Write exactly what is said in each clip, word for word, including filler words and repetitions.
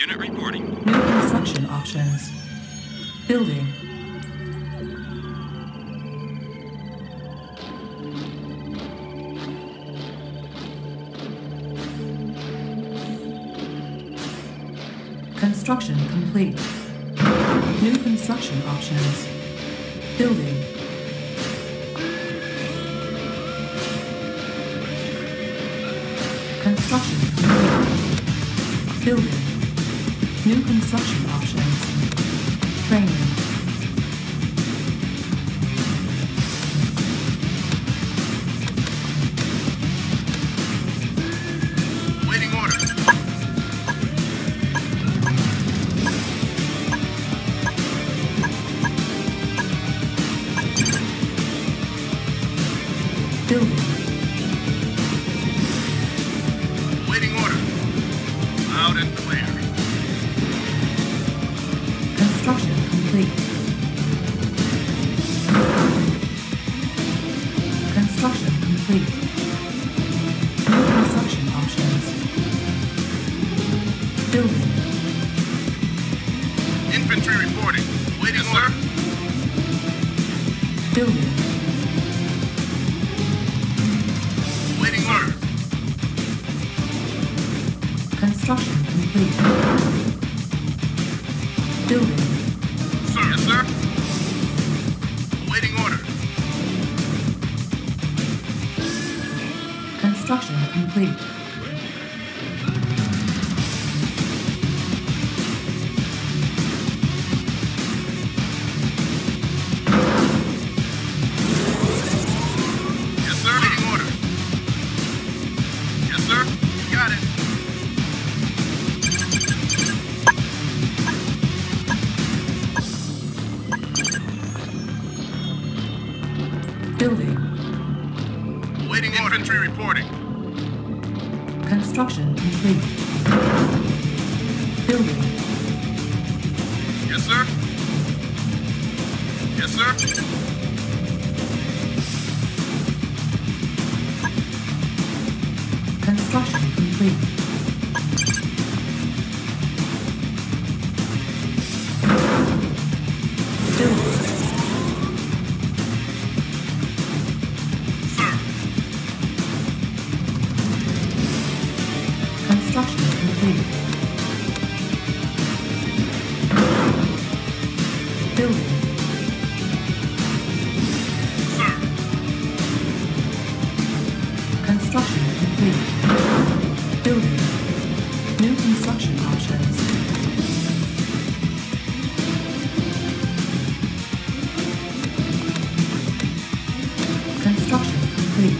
Unit reporting. New construction options. Building. Construction complete. New construction options. Building. Construction complete. Building. New construction options. Training. Waiting order. Building. Waiting order. Loud and clear. Construction complete. Construction complete. New construction options. Building. Infantry reporting. Waiting Yes, order. Building. Waiting order. Construction complete. Building. Sir. Yes, sir. Waiting order. Construction complete. Yes, sir. Waiting order. Yes, sir. Got it. Building. Waiting order. Infantry reporting. Construction complete. Building. Yes, sir. Yes, sir. Construction complete. Building. Sir. Construction complete. Building. Sir. Construction complete. Building. New construction options. Construction complete.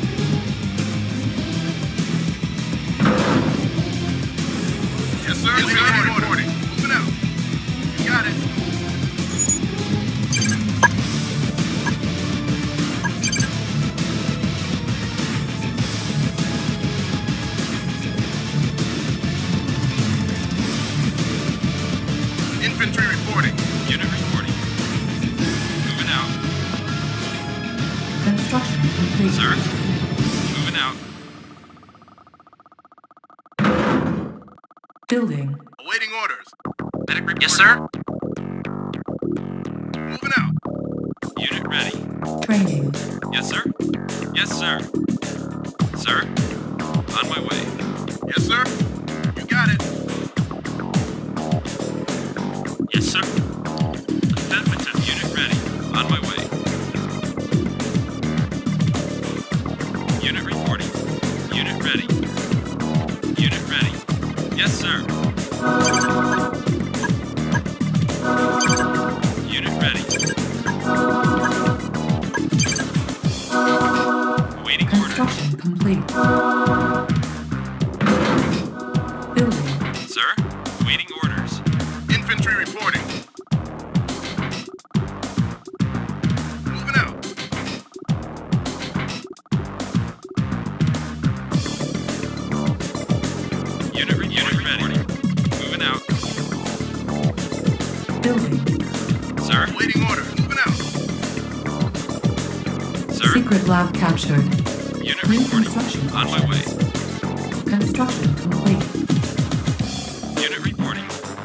Yes, sir. Yes, sir. Reporting. Moving out. You got it. Infantry reporting. Unit reporting. Moving out. Construction complete. Sir. Moving out. Building. Awaiting orders. Medic report. Yes, sir. Moving out. Unit ready. Training. Yes, sir. Yes, sir. Sir. On my way. Yes, sir. You got it. Yes, sir. Affirmative. Unit ready. On my way. Unit reporting. Unit ready. Unit ready. Yes, sir. Unit ready. Awaiting orders. Construction complete. Building. Sir. Awaiting orders. Infantry reporting. Moving out. Unit, re- unit ready. Moving out. Building. Sir. Waiting order. Moving out. Sir. Secret lab captured. Unit New reporting. construction On my way. options. Construction complete. Unit reporting.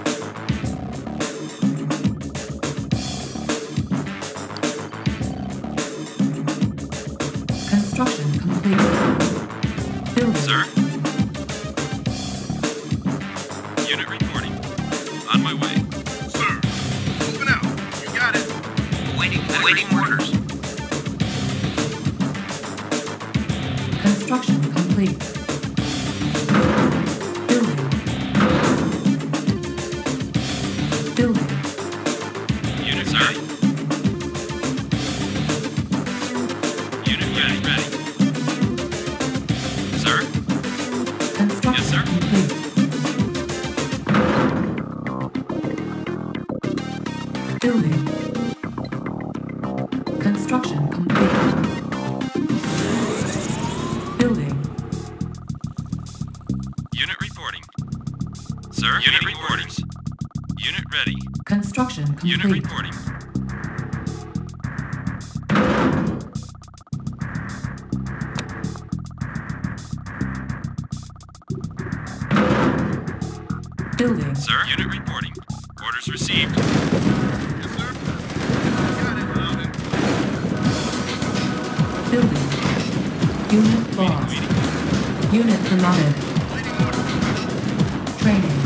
Sir? Unit reporting. On my way. Sir, moving out. You got it. Waiting, waiting orders. Construction complete. Building. Building. Unit ready. Unit ready, ready. Sir? Construction Yes, sir. complete. Building. Construction complete. Building. Unit reporting. Sir? Unit reporting. Unit ready. Construction complete. Unit reporting. Building. Sir? Unit reporting. Orders received. Yes, sir. Got it. Loaded. Building. Unit lost. Waiting. Unit promoted. Waiting order. Training.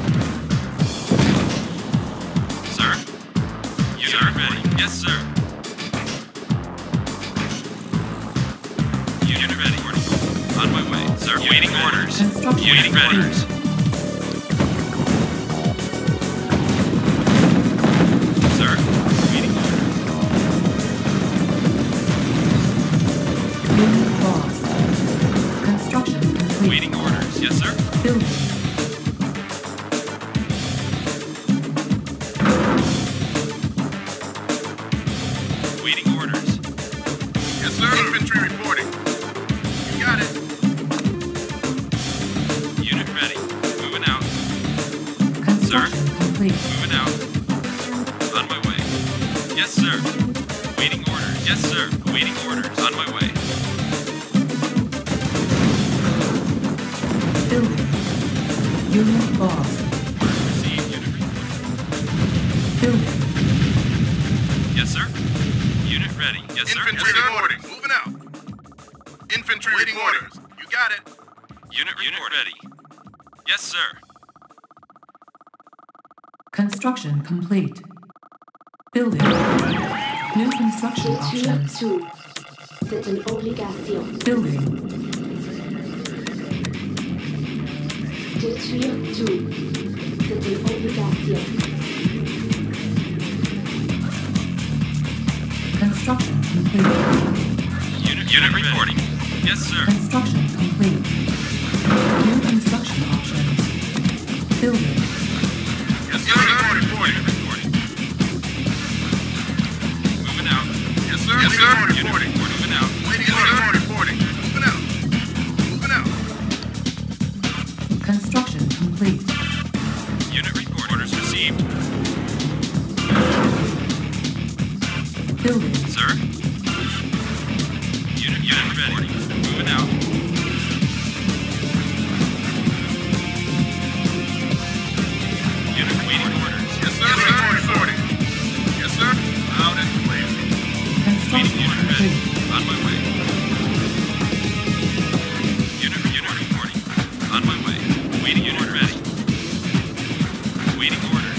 Sir? Unit ready. Yes, sir. Unit ready. On my way. Sir, waiting orders. Construction Unit ready. complete. Sir, waiting orders. Unit lost. Construction complete. Waiting orders. Yes, sir. Building. Waiting orders. Yes, sir. Infantry reporting. You got it. Unit ready. Moving out. Construction complete. Moving out. On my way. Yes, sir. Waiting orders. Yes, sir. Waiting orders. On my way. Building. Unit lost. Received. Unit reporting. Building. Yes, sir. Unit ready. Yes, sir. Infantry Yes, sir. reporting. Moving out. Infantry waiting orders. You got it. Unit, Unit ready. Yes, sir. Construction complete. Building. New construction Détruire options. tout. C'est une obligation. Building. Détruire tout. C'est une obligation. Construction complete. Unit, Unit reporting. Yes, sir. Construction complete. New construction options. Building. Yes, sir. Unit reporting. Unit reporting. Moving out. Yes, sir. Yes, sir. Unit Reporting. moving out. Waiting order. Reporting. Moving out. Moving out. Construction complete. Unit report. Orders received. Building. Sir? Unit, unit ready. Moving out. Unit waiting orders. Yes, sir. Yes, sir. Reporting. Yes, sir. Loud and clear. Construction Waiting unit ready. complete. On my way. Unit, unit reporting. On my way. Waiting unit ready. Waiting orders.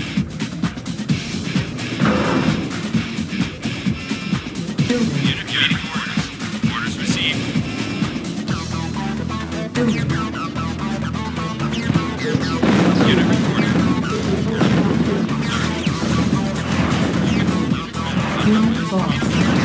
Building. Unit waiting orders. Orders received. Building. Unit reporting. Unit lost.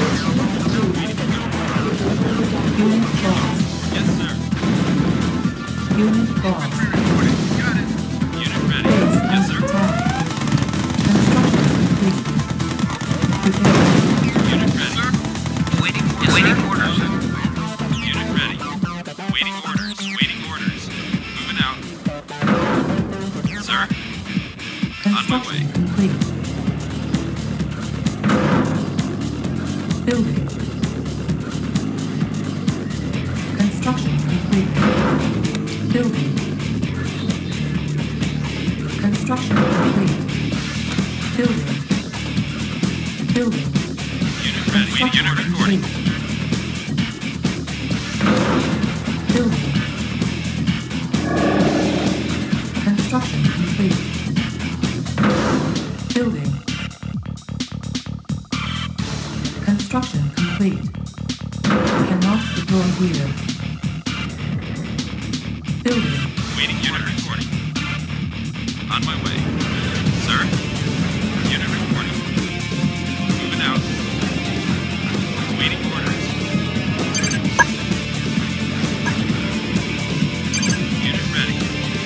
Unit lost. Yes, sir. Unit lost. Reporting. Got it. Unit ready. Base Yes, under sir. attack. Construction complete. Prepare. Unit ready. Sir. Waiting, waiting orders. Unit ready. Waiting orders. Waiting orders. Moving out. Sir? On my way. Construction complete. Building. Construction complete. Building. Construction complete. Building. Building. Unit ready. Waiting unit reporting. Building. complete. Cannot deploy here. Building. Waiting unit reporting. On my way. Sir? Unit reporting. Moving out. Waiting orders. Unit ready.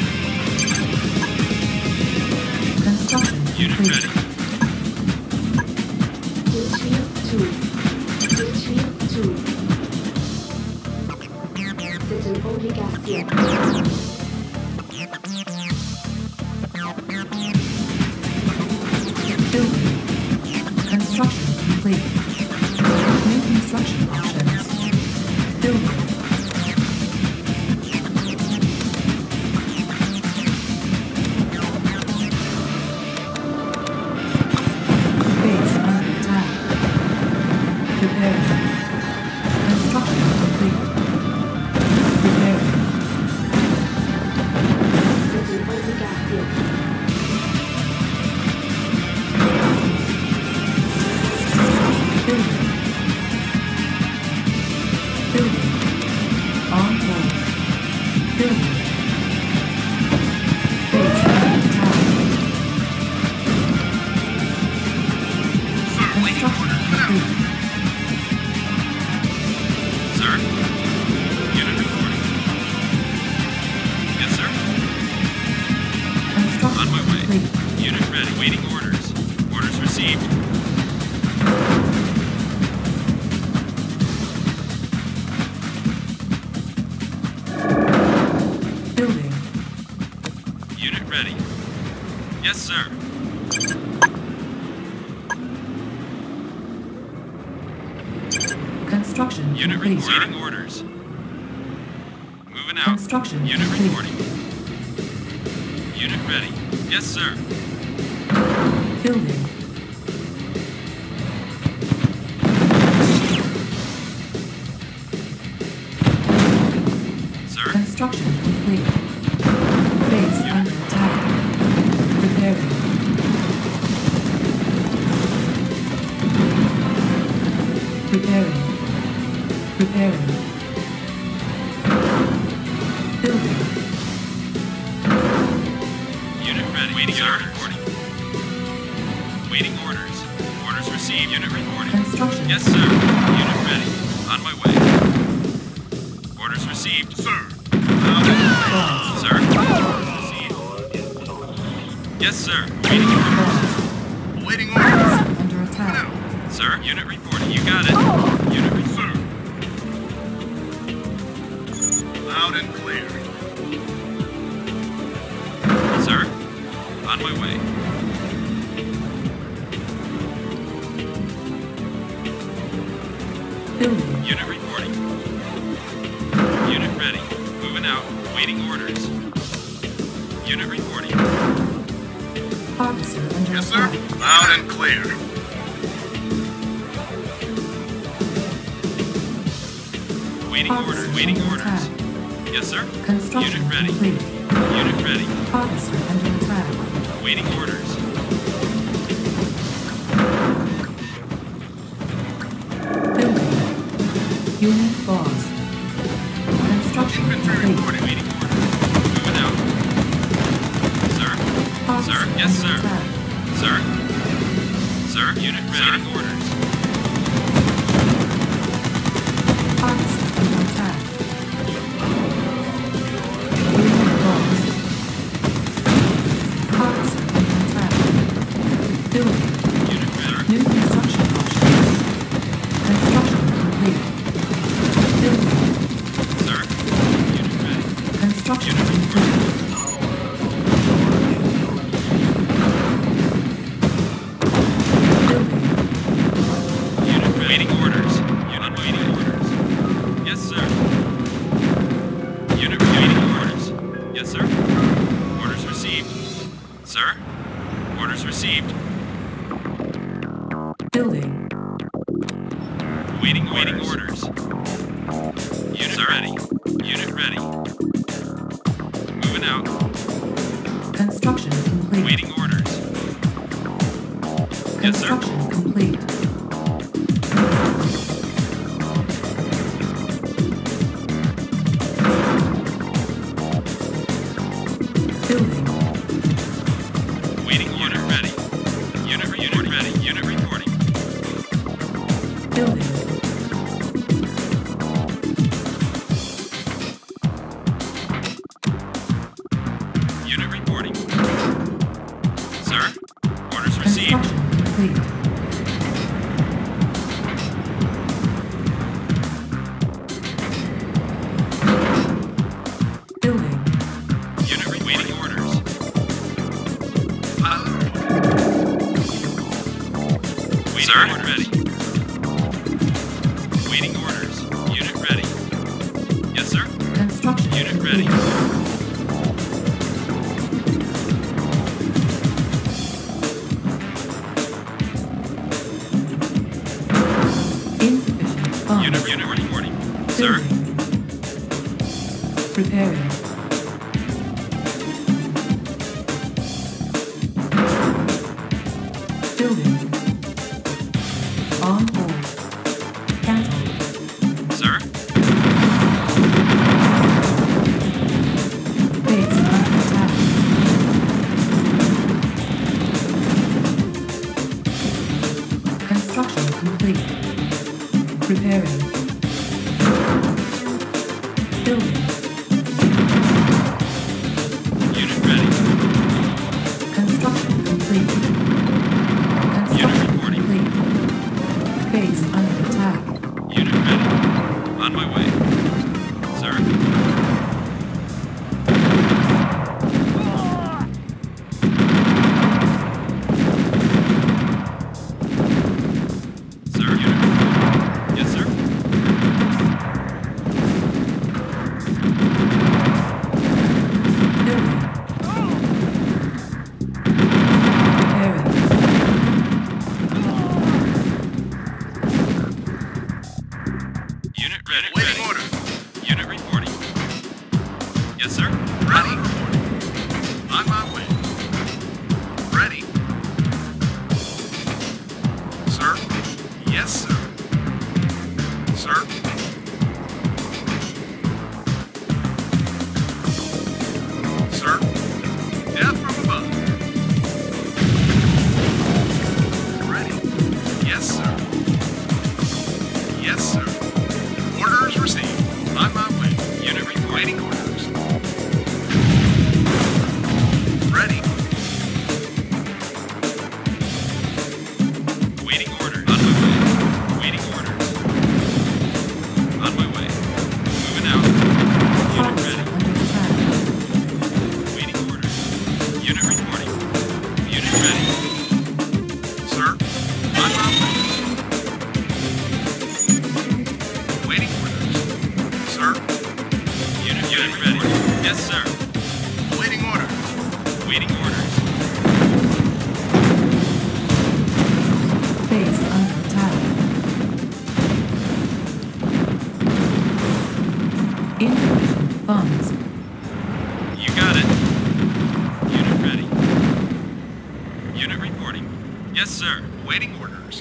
Construction Unit complete. ready. Initiate two. Initiate two. C'est une obligation. Building. Construction complete. New construction options. Building. Base under attack. Preparing. Construction complete. Preparing. C'est une obligation. Building. Building. On board. Building. Base under attack. Sir, waiting Construction orders. Open out. complete. Sir? Unit reporting. Yes, sir? Construction On my way. complete. Unit ready. Waiting orders. Orders received. Building. Unit ready. Yes, sir. Construction Unit complete. reporting orders. Moving out. Construction Unit complete. reporting. Unit ready. Yes, sir. Building. Sir? Construction complete. Base under attack. Preparing. Preparing. Preparing. Building. Unit ready. Waiting orders. Reporting. Waiting orders. Orders received. Unit reporting. Construction. Yes, sir. Unit ready. On my way. Orders received. Sir. Lost. Sir? Orders received. Yes, sir. Waiting orders. Lost. Waiting orders. Under Open attack. out. Sir, unit reporting. You got it. Unit reporting. Sir. Loud and clear. Sir? On my way. Building. Unit reporting. Unit ready. Moving out. Waiting orders. Unit reporting. Officer under Yes, sir. attack. Loud and clear. Waiting Officer orders. Waiting under orders. attack. Yes, sir. Construction Unit ready. complete. Unit ready. Officer under attack. Waiting orders. Building. Unit lost. Construction Infantry complete. reporting. Waiting orders. Moving out. Sir? Officer Sir? Yes, under sir. attack. Sir? Sir? Unit ready. Waiting orders. Officer under attack. Unit lost. Officer under attack. Building. Unit ready. New construction options. Construction complete. Building. Sir? Unit ready. Construction Unit complete. Building. Unit ready. Waiting orders. Unit waiting orders. Yes, sir. Unit waiting orders. Yes, sir. Orders received. Sir? Orders received. Building. Waiting waiting orders. Unit ready. Unit ready. Moving out. Construction complete. Waiting orders. Yes, sir. Construction complete. Yes, sir. Construction Unit complete. ready. Insufficient funds. Unit, unit reporting. Sir. Building. Preparing. Building. On hold. Cancel. Sir. Base under attack. Construction complete. Preparing. Building. Unit ready. Construction complete. Construction reporting. complete. Base under attack. Unit ready. On my way. Sir. Sir, unit reporting. Yes, sir. Building. Preparing. Unit ready. Waiting ready. order. Unit reporting. Yes, sir. Ready. On my way. Ready. Sir? Yes, sir. Sir? Sir? Death from above. Ready. Yes, sir. Yes, sir. Orders received. On my way. Unit reporting. Waiting orders. Ready. Waiting orders. On my way. Waiting orders. On my way. Moving out. Unit Harvester ready. under attack. Waiting orders. Unit reporting. Unit ready. Sir? On my way. Waiting orders. Sir? Unit, unit ready. Yes, sir. Waiting order. Waiting orders. Base under attack. Insufficient funds. You got it. Unit ready. Unit reporting. Yes, sir. Waiting orders.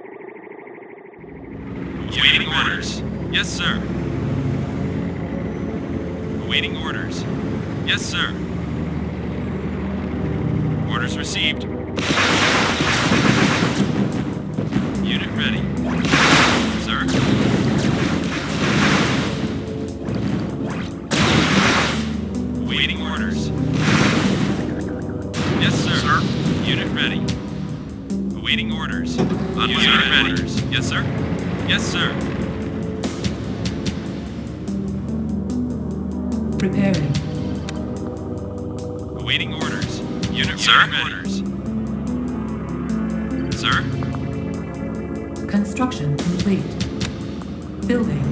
Waiting orders. Yes, sir. Awaiting orders. Yes, sir. Orders received. Unit ready. Sir. Awaiting orders. Yes, sir. Sir? Unit ready. Awaiting orders. On my unit ready. Orders. Yes, sir. Yes, sir. Preparing. Awaiting orders. Unit Sir? ready. Orders. Sir? Construction complete. Building.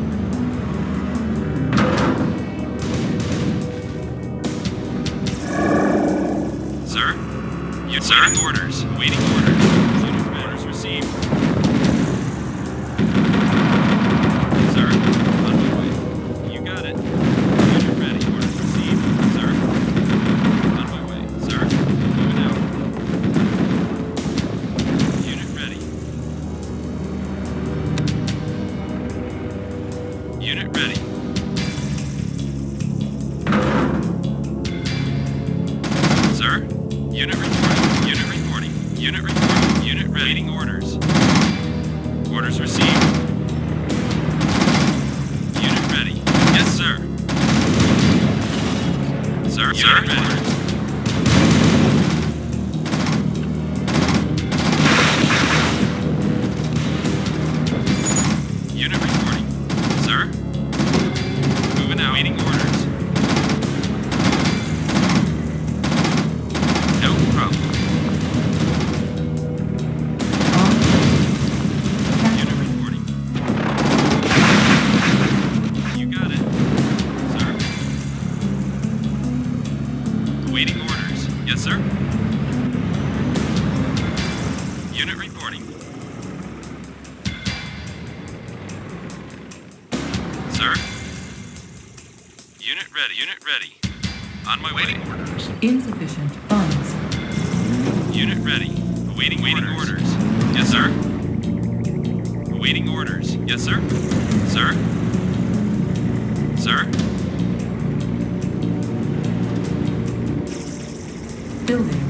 Sir? Unit sir? Waiting orders. Waiting orders. Unit ready. Orders received. Sir? On my way. You got it. Unit ready. Orders received. Sir? On my way. Sir? Moving out. Unit ready. Unit ready. Sir? Unit reporting. Unit reporting. Unit reporting. Unit ready. Waiting orders. Orders received. Unit ready. Yes, sir. Sir? Sir? Unit ready. Unit reporting. Sir? Moving out. Waiting orders. No problem. On. Unit reporting. You got it. Yes, sir. Unit reporting. Sir? Unit ready. Unit ready. On my way. Orders. Insufficient funds. Unit ready. Awaiting waiting orders. Yes, sir. Awaiting orders. Yes, sir. Sir? Sir? Building.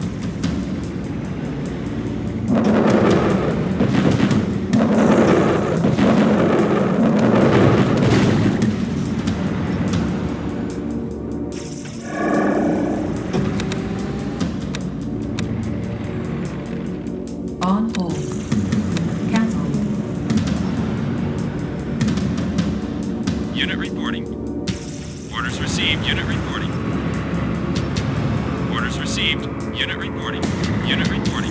On hold. Cancel. Unit reporting. Orders received. Unit reporting. Orders received. Unit reporting. Unit reporting.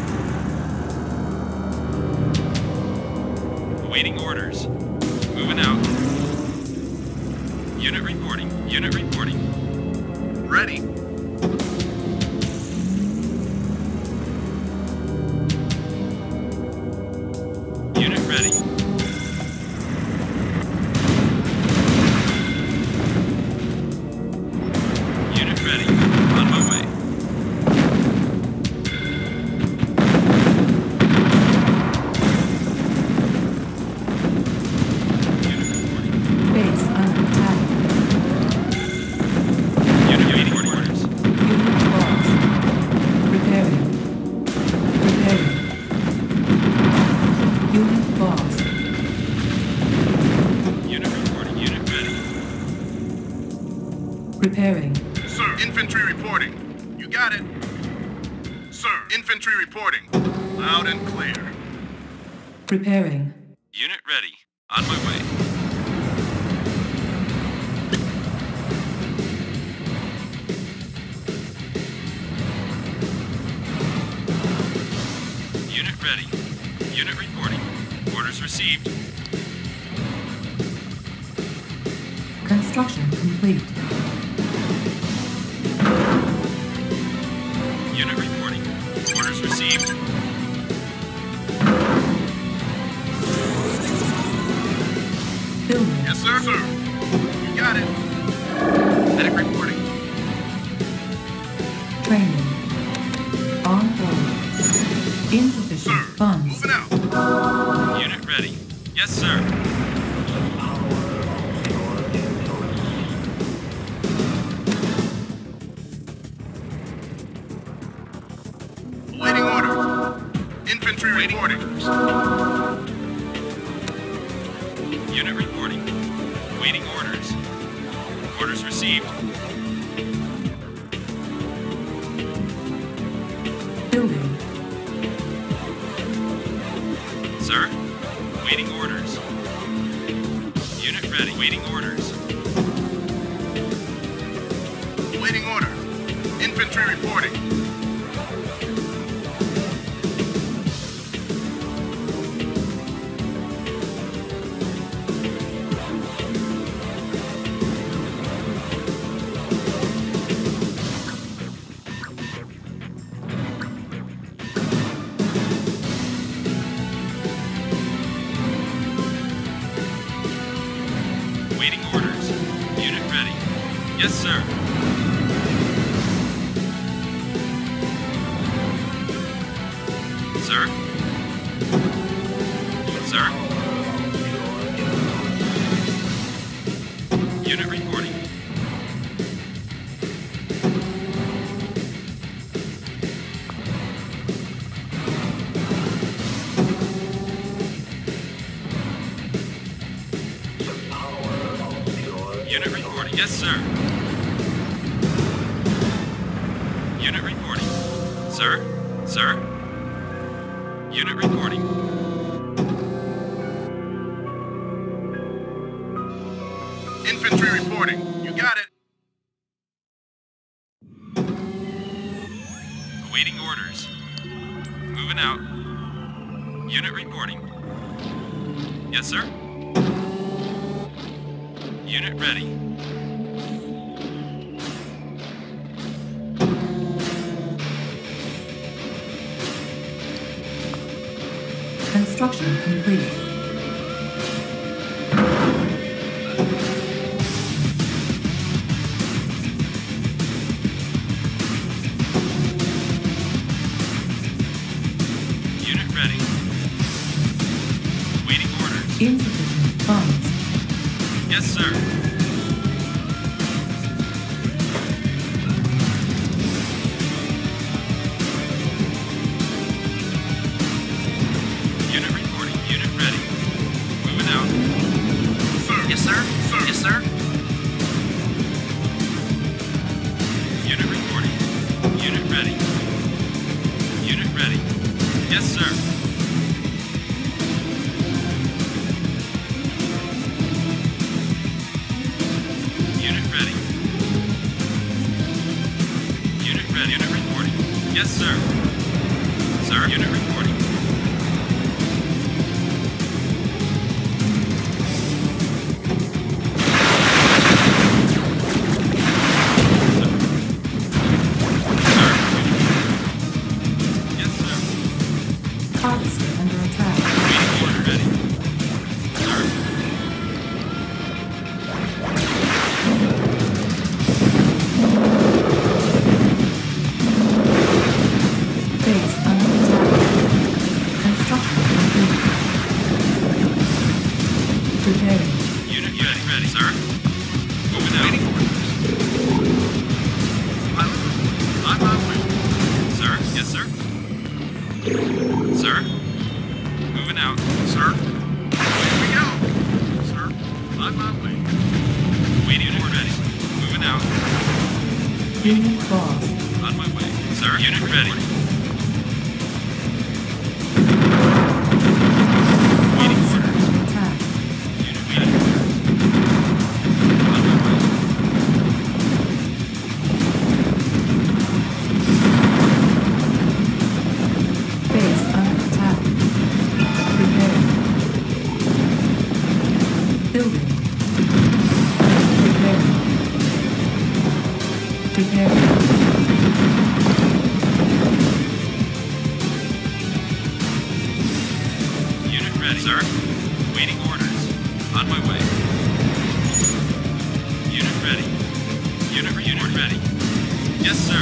Awaiting orders. Moving out. Unit reporting. Unit reporting. Ready. Unit ready. Unit ready. On my way. Unit reporting. Base under attack. Unit waiting orders. Unit lost. Repairing. Repairing. Unit lost. Unit reporting. Unit ready. Repairing. Sir, infantry reporting. You got it. Sir, infantry reporting. Loud and clear. Repairing. Unit ready. On my way. Unit ready. Unit reporting. Orders received. Construction complete. Unit reporting. Orders received. Building. Yes, sir. Sir. You got it. Medic reporting. Training. On hold. Insufficient Sir, funds. moving out. Unit ready. Yes, sir. Waiting orders. Infantry reporting. Unit reporting. Waiting orders. Orders received. Building. Sir? Waiting orders. Unit ready. Waiting orders. Waiting order. Infantry reporting. Waiting orders. Unit ready. Yes, sir. Sir? Sir? Unit reporting. Unit reporting. Yes, sir. Unit reporting. Sir? Sir? Unit reporting. Infantry reporting. You got it. Awaiting orders. Moving out. Unit reporting. Yes, sir. Unit ready. Construction complete. Unit ready. Waiting orders. Insufficient funds. Yes, sir. Unit reporting. Unit ready. Moving out. Sir. Yes, sir. Sir. Yes, sir. Unit reporting. Unit ready. Unit ready. Yes, sir. Unit ready. Unit ready. Unit reporting. Yes, sir. Sir. Unit reporting. Sir. Yes, sir. Harvester under attack. Waiting order ready. Sir. Base under attack. Construction complete. Preparing. Unit ready. Ready, sir. Moving out. Waiting orders. I'm on way. Sir. Yes, sir. Sir. Moving out. Sir. Here we go. Sir. I'm on way. Waiting order ready. Moving out. Unit lost. On my way. Sir. Unit ready. Waiting Harvester orders. under attack. Unit ready. On my way. Base under attack. Preparing. Building. Preparing. Preparing. Unit ready. Sir. Waiting orders. On my way. Unit ready. Unit re- unit ready. Yes, sir.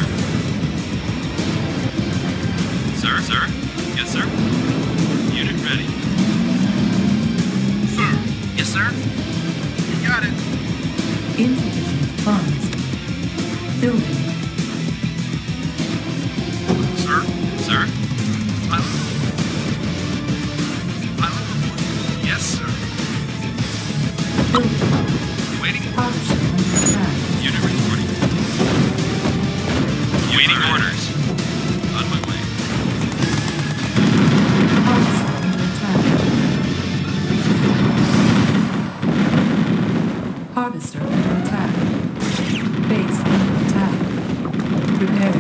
Sir, sir. Yes, sir. Unit ready. Sir. Yes, sir. You got it. Insufficient funds. Building. Sir. Sir. Pilot. Pilot report. Yes, sir. Building. Waiting. Harvester under attack. Unit reporting. Waiting orders. On my way. Harvester under attack. Harvester under attack. Base under attack. Preparing.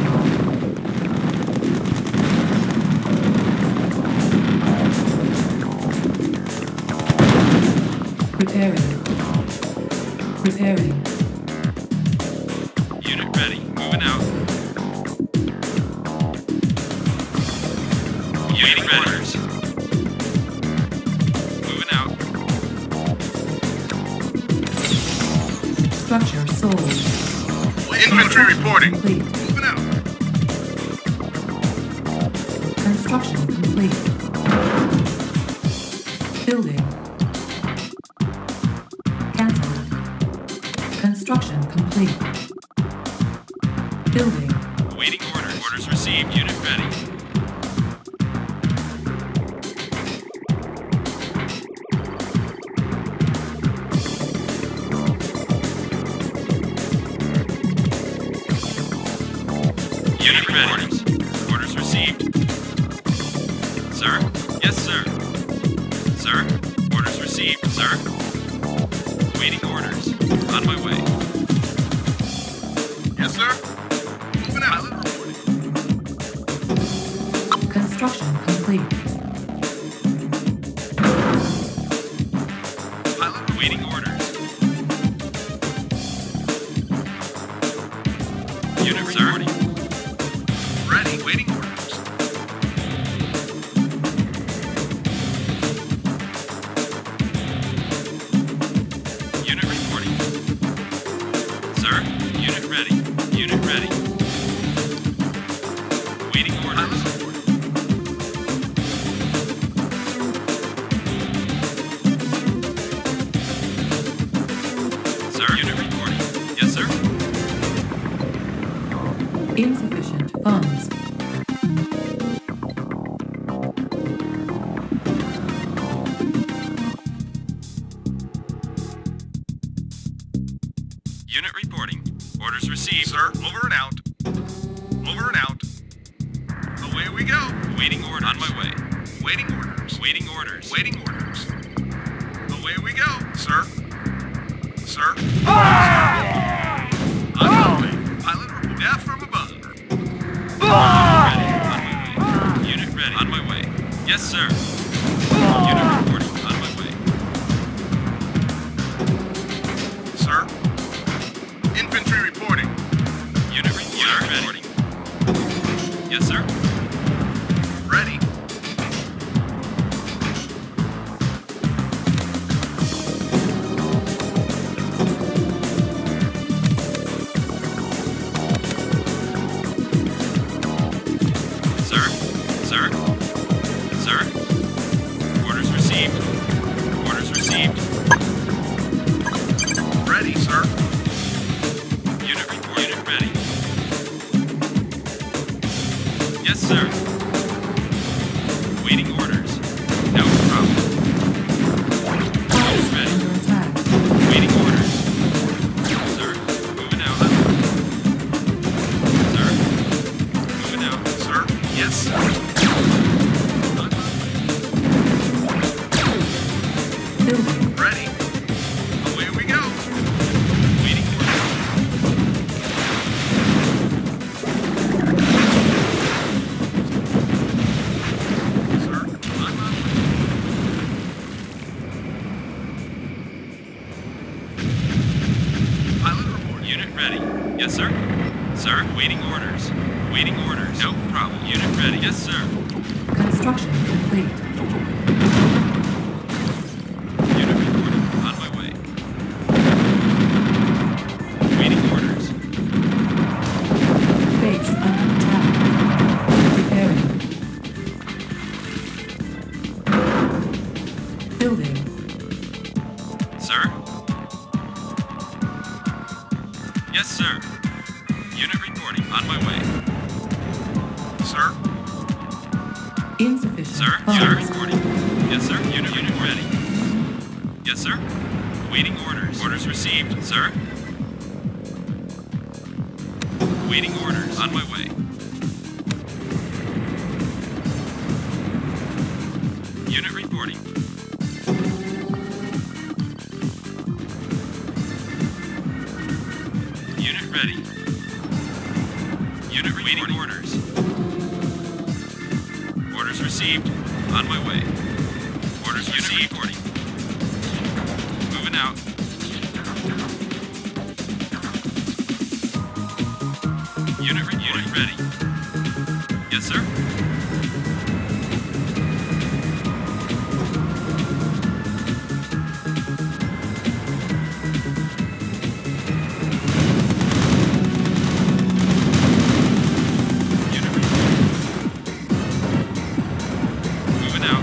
Preparing. Preparing. Unit ready. Moving out. Waiting orders. Moving out. Structure sold. Infantry reporting. Complete. Moving out. Construction complete. Building. Cancelled. Construction complete. Building. Waiting orders. Orders received. Unit ready. Unit ready. Orders received. Sir? Yes, sir. Sir? Orders received, sir. Waiting orders. On my way. Yes, sir. Moving out. Pilot reporting. Construction complete. Pilot Waiting orders. Unit reporting. ready. Waiting orders. Unit ready. Unit ready. Waiting orders. Sir, unit reporting. Yes, sir. Insufficient funds. Unit reporting. Orders received. Sir, over and out. Over and out. Away we go. Waiting order. On my way. Waiting orders. Waiting orders. Waiting orders. Away we go, sir. Sir. On my way. Pilot report. Death from above. Ready. On my way. Unit ready. On my way. Yes, sir. Unit reporting. On my way. Sir. Infantry reporting. Unit reporting. Unit reporting. Yes, sir. Ready. Sir. Sir. Sir. Orders received. Orders received. Ready, sir. Unit report. Unit ready. Yes, sir. Waiting orders. No problem. Unit ready. Under attack. Waiting orders. Sir. Moving out. Sir. Moving out. Sir. Yes, sir. Building. Ready. Away we go. Waiting orders. Sir, on my way. Pilot report. Unit ready. Yes, sir. Sir. Waiting orders. Waiting orders. No problem. Unit ready. Yes, sir. Construction complete. Unit reporting. On my way. Waiting orders. Base under attack. Preparing. Building. Sir? Yes, sir. Unit reporting. On my way. Sir. Insufficient Sir? funds. Unit reporting. Yes, sir. Unit, unit ready. Yes, sir. Waiting orders. Orders received, sir. Waiting orders. On my way. Unit reporting. Unit ready. Unit waiting orders. Orders received. On my way. Orders received. Reporting. Moving out. Unit re unit ready. Yes, sir. Unit reporting. Moving out.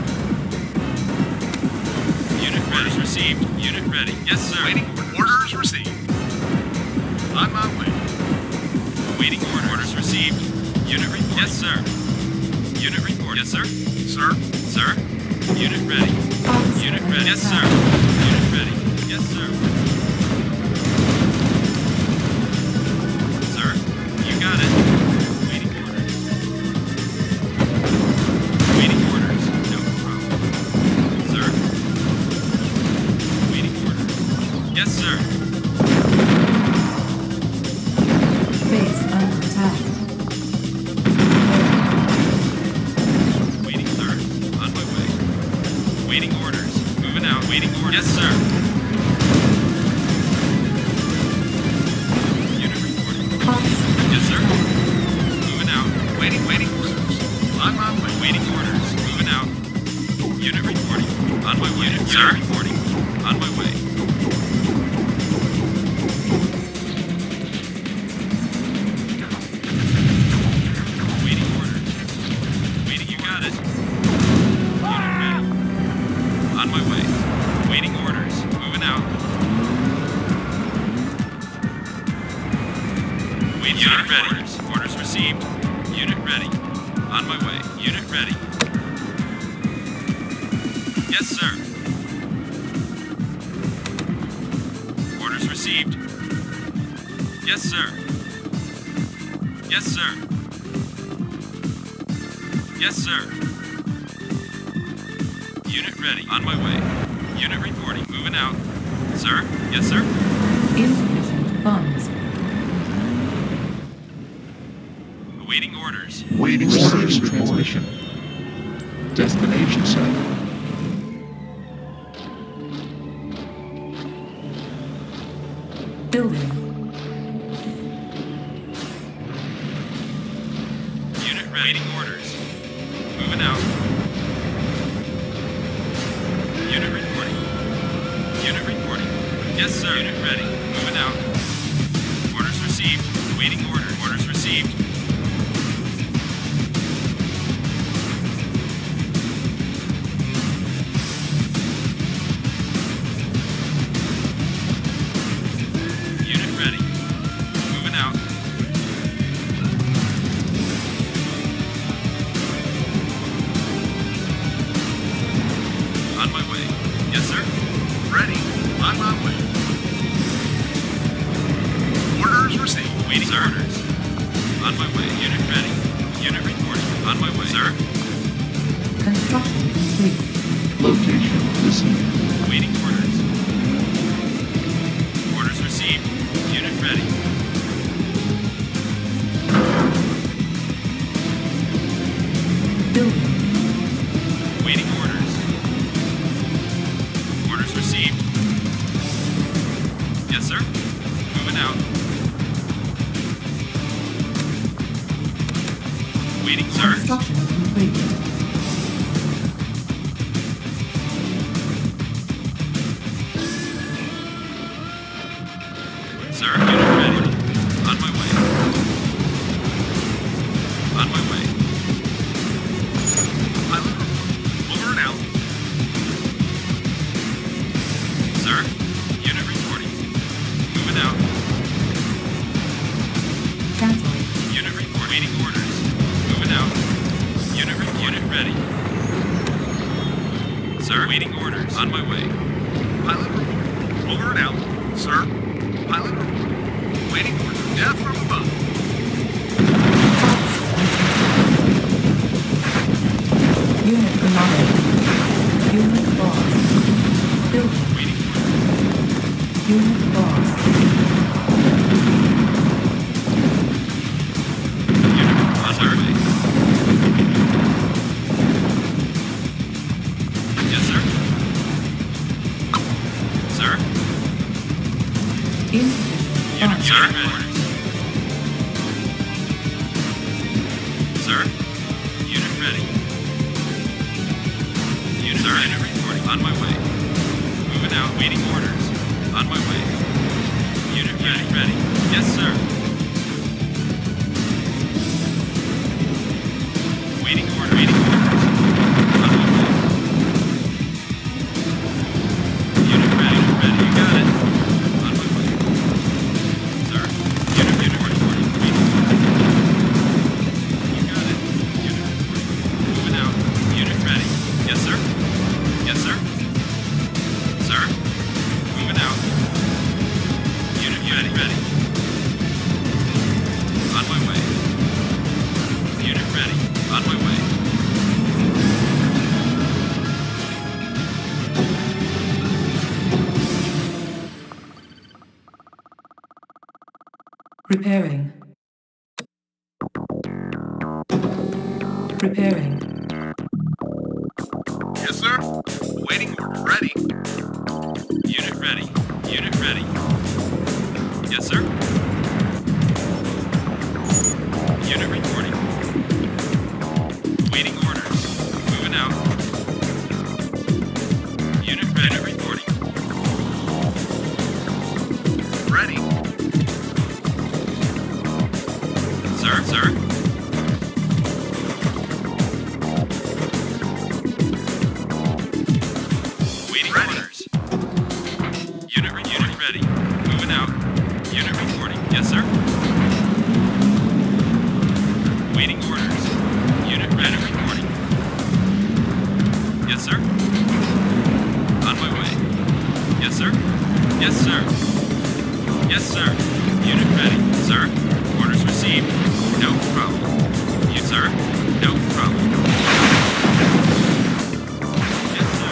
Unit ready. Orders received. Unit ready. Yes, sir. Waiting. Orders received. On my way. Waiting order. Orders received. Unit report. Yes, sir. Unit report. Yes, sir. Sir. Sir. Unit ready. Unit ready. Yes, sir. Unit ready. Yes, sir. Sir, you got it. Waiting orders. Waiting orders. No problem. Sir. Waiting orders. Yes, sir. Base under attack. Waiting, sir. On my way. Waiting orders. Moving out. Waiting orders. Yes, sir. Unit reporting. Yes, sir. Moving out. Waiting, waiting orders. On my way. Waiting orders. Moving out. Unit reporting. On my way. Unit, sir. Reporting. On my way. Wait, unit ready. Orders. Orders received. Unit ready. On my way. Unit ready. Yes, sir. Orders received. Yes, sir. Yes, sir. Yes, sir. Unit ready. On my way. Unit reporting. Moving out. Sir? Yes, sir? Insufficient funds. Awaiting orders. Waiting orders transmission. Destination site. Building. Unit ready. Waiting orders. Moving out. Unit reporting. Unit reporting. Yes, sir. Unit ready. Moving out. Orders received. Waiting order. Orders received. Unit ready. Moving out. On my way. Yes, sir. Ready. On my way. Orders received. Waiting orders. On my way. Unit ready. Unit reporting. On my way. Sir. Construction complete. Location received. Waiting orders. Orders received. Unit ready. Building. Waiting orders. Orders received. Yes, sir. Moving out. Waiting, sir. Construction complete. Sir, unit ready. On my way. On my way. Pilot report. Over and out. Sir, unit reporting. Moving out. Cancel. Unit report. Waiting orders. Moving out. Unit re- unit ready. Sir, waiting orders. On my way. Pilot report. Over and out. Sir. Pilot report. Waiting order. Death from above. Unit commodity. Unit boss. Building. Waiting orders. Unit boss. Unit on my way. Yes, sir. Sir. Insufficient Unit, funds. unit ready. Sir. Unit ready. Unit, sir, unit reporting. On my way. Moving out. Waiting orders. On my way. Unit ready. Ready. Yes, sir. Waiting order. Waiting orders. On my way. Unit ready. Unit ready. You got it. On my way. Sir. Unit, unit reporting. Waiting orders. You got it. Unit reporting. Moving out. Unit ready. Yes, sir. Yes, sir. Sir. Moving out. Unit ready. Ready. On my way. Unit ready. On my way. Repairing. Repairing. Yes, sir. Waiting order. Ready. Unit ready. Unit ready. Yes, sir. Unit reporting. Waiting orders. Moving out. Unit ready. Unit reporting. Ready. Sir, sir. Waiting Ready. orders. Unit, re- unit ready. Moving out. Unit reporting. Yes, sir. Yes, sir. Unit ready. Sir. Orders received. No problem. You, sir. No problem. Yes, sir.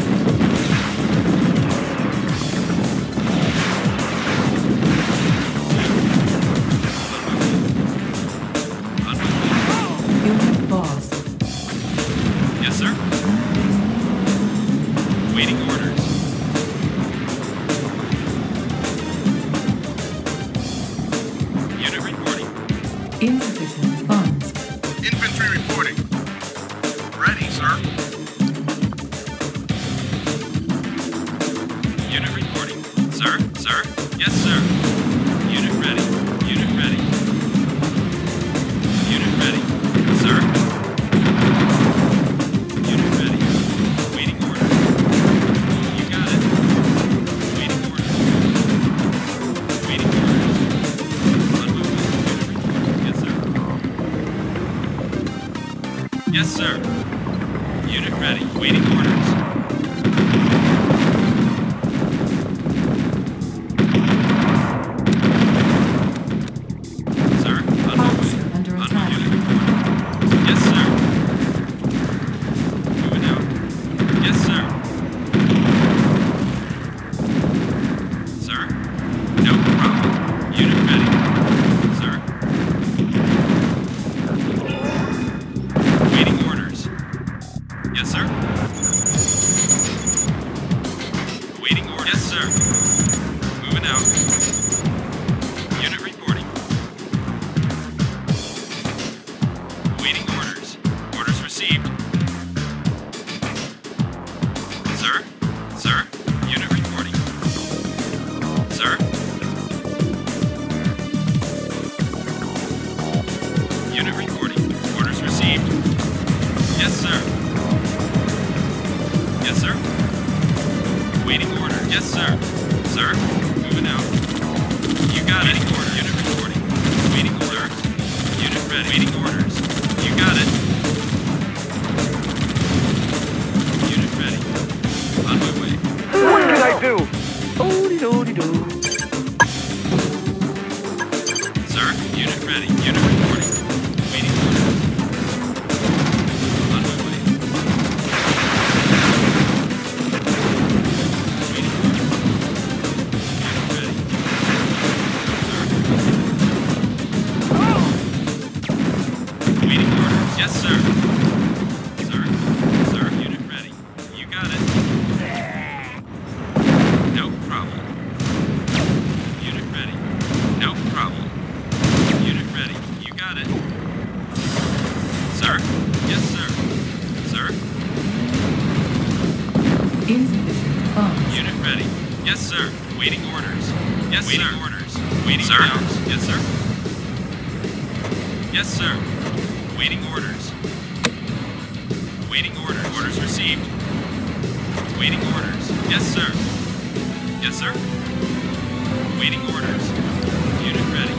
On my way. Unit lost. Yes, sir. Waiting orders. Unit reporting. Insufficient funds. Infantry reporting. Ready, sir. Unit reporting. Sir, sir. Yes, sir. Unit ready. Unit ready. Unit ready. Sir. Unit ready. Waiting order. You got it. Waiting order. Waiting order. On my way. Unit report. Yes, sir. Yes, sir. Unit ready. Waiting orders. Sir, on my way. Officer under On my attack. unit report. Yes, sir. Moving out. Yes, sir. Sir. No problem. Unit ready. Sir. Waiting orders. Yes, sir. Waiting orders. Yes, sir. Moving out. Unit reporting. Waiting orders. Orders received. Sir? Sir? Unit reporting. Sir? Unit reporting. Orders received. Yes, sir. Yes, sir. Waiting order. Yes, sir. Sir? Moving out. You got it. Waiting order. Unit reporting. Waiting order. Unit ready. Waiting orders. You got it. Unit ready. On my way. What did I do? Oh-de-do-de-do. Sir, unit ready. Unit reporting. Waiting order. On my way. Waiting order. Unit ready. Sir. Waiting orders. Yes, sir. Sir. Sir, unit ready. You got it. No problem. Unit ready. No problem. Unit ready. You got it. Sir? Yes, sir. Sir? Insufficient funds. Unit ready. Yes, sir. Waiting orders. Yes, Waiting sir. orders. Waiting sir. Orders. Yes, sir. Yes, sir. Waiting orders. Waiting orders. Orders received. Waiting orders. Yes, sir. Yes, sir. Waiting orders. Unit ready.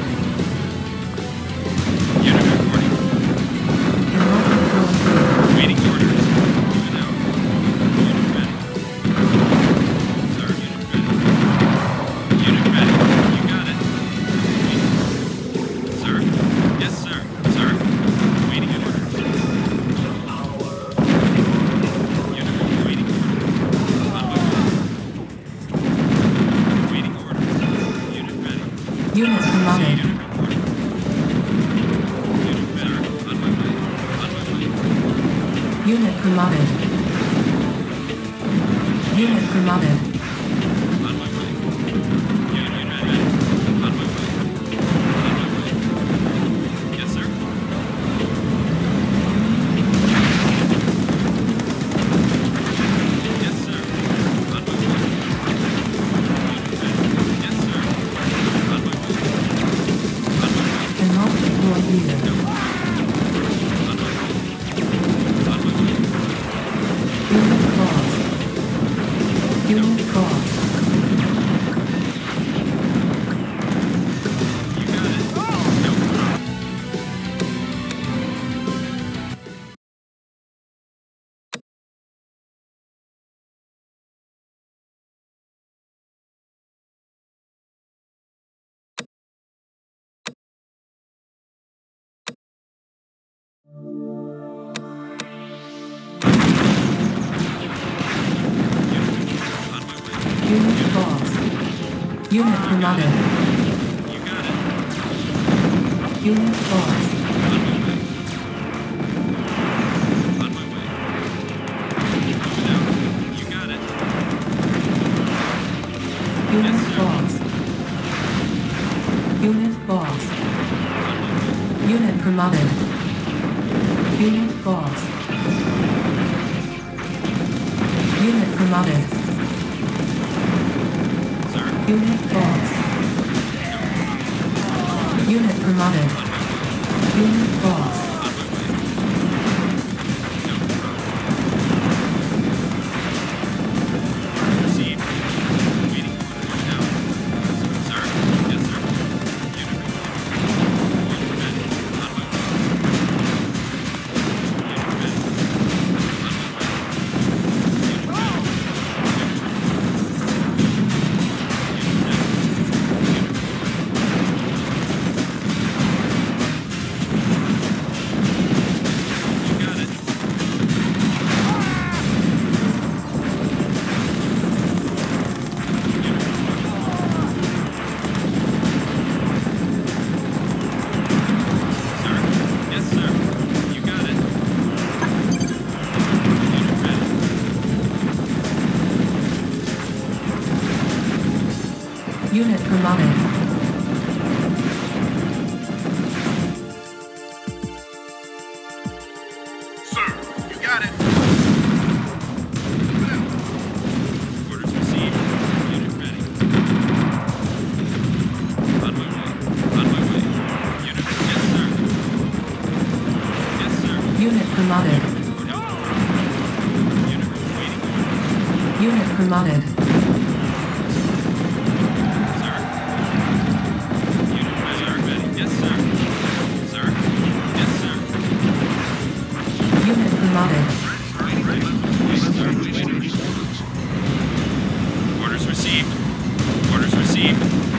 Unit reporting. Cannot go through. Waiting orders. Moving out. Unit ready. Sir, unit ready. Unit ready. You got it. Waiting. Sir. Yes, sir. Sir. Waiting orders. Unit ready. Waiting orders. On my way. Waiting orders. Unit ready. Unit promoted. Unit reporting. Unit better. On my way. On my way. Unit promoted. Unit promoted. On my way. Unit ready. On my way. On my way. Yes, sir. Yes, sir. On my way. Unit ready. Yes, sir. On my way. On my way. Cannot deploy leader. No. On my way. On my way. Unit lost. Unit Unit promoted. You got it. Unit lost. On my way. On my way. Moving out. You got it. Unit Yes, sir. lost. Unit lost. Unit promoted. Unit lost. Unit promoted. Sir. Unit lost. Unit promoted. Unit lost. On my way. Received. Waiting orders now. Sir. Yes, sir. Unit reporting. Unit ready. On my way. Unit ready. On my way. Unit ready. Unit ready. Unit You got it. Sir. Yes, sir. You got it. Unit ready. Unit promoted. Sir, you got it. Orders received. Unit ready. On my way. On my way. Unit. Yes, sir. Yes, sir. Unit promoted. Unit waiting order. Unit promoted. Sir. Unit ready. Sir, ready. Yes, sir. Sir. Yes, sir. Unit promoted. Yes, sir. Waiting. Orders received. Orders received.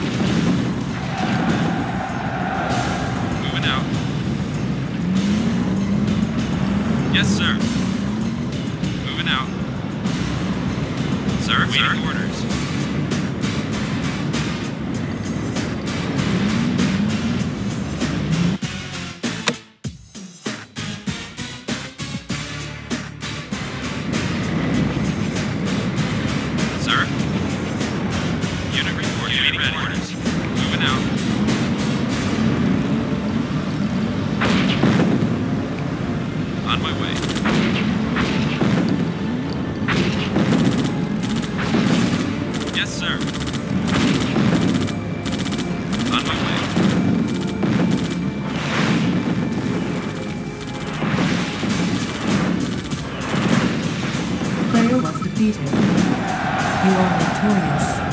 Moving out. Yes, sir. Moving out. Sir, waiting orders. Sir. Unit report. Unit ready. Orders. Moving out. On my way. Yes, sir. On my way. Player was defeated. You are victorious.